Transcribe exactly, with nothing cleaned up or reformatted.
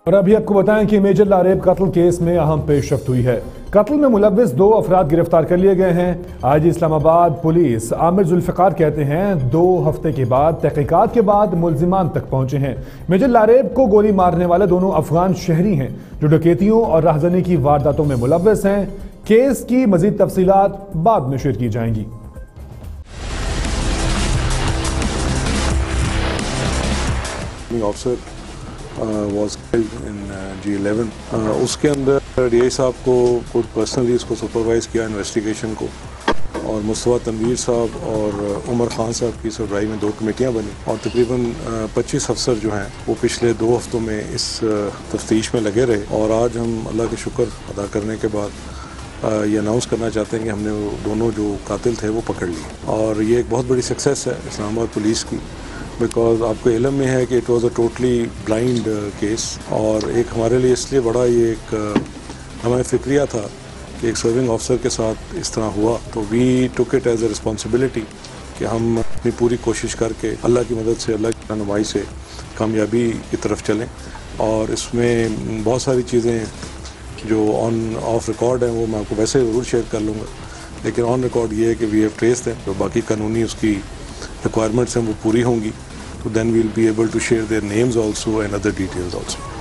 और अभी आपको बताएं कि मेजर लारेब कत्ल केस में अहम पेशरफ्त हुई है। कत्ल में मुलव्विस दो अफराद गिरफ्तार कर लिए गए हैं। आज इस्लामाबाद पुलिस आमिर जुल्फ़िकार कहते हैं दो हफ्ते के बाद तहकीकात के बाद मुल्जिमान तक पहुंचे हैं। मेजर लारेब को गोली मारने वाले दोनों अफगान शहरी हैं जो डकैतियों और राहज़नी की वारदातों में मुलव्विस हैं। केस की मजीद तफसीलात बाद में शेयर की जाएंगी। Officer was killed in G eleven. उसके अंदर डी आई साहब को खुद पर्सनली इसको सुपरवाइज़ किया इन्वेस्टिगेशन को, और मुस्तफ़ा तनवीर साहब और उमर खान साहब की सरबराही में दो कमेटियां बनी और तकरीबन पच्चीस अफसर जो हैं वो पिछले दो हफ्तों में इस तफ्तीश में लगे रहे। और आज हम अल्लाह के शुक्र अदा करने के बाद ये अनाउंस करना चाहते हैं कि हमने वो दोनों जो कातिल थे वो पकड़ लिए, और ये एक बहुत बड़ी सक्सेस है इस्लामाबाद पुलिस की, बिकॉज आपको इल्म में है कि it was a totally blind case. और एक हमारे लिए इसलिए बड़ा ये एक uh, हमें फिक्रिया था कि एक सर्विंग ऑफिसर के साथ इस तरह हुआ, तो we took it as a responsibility कि हम अपनी पूरी कोशिश करके अल्लाह की मदद से, अल्लाह की रहनुमाई से कामयाबी की तरफ चलें। और इसमें बहुत सारी चीज़ें जो ऑन ऑफ रिकॉर्ड हैं वो मैं आपको वैसे ज़रूर शेयर कर लूँगा, लेकिन ऑन रिकॉर्ड ये है कि वी हैव ट्रेस्ड हैं, तो बाकी कानूनी उसकी रिक्वायरमेंट्स हैं वो पूरी होंगी, तो then we will be able to share their names also and other details also.